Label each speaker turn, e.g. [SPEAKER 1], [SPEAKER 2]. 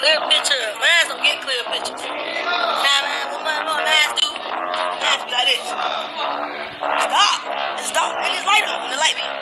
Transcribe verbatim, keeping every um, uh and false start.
[SPEAKER 1] clear picture. Mine don't get clear pictures. Nah, man, what my little lines do? Lines be like this. Stop. It's dark. And it's light on. The light be.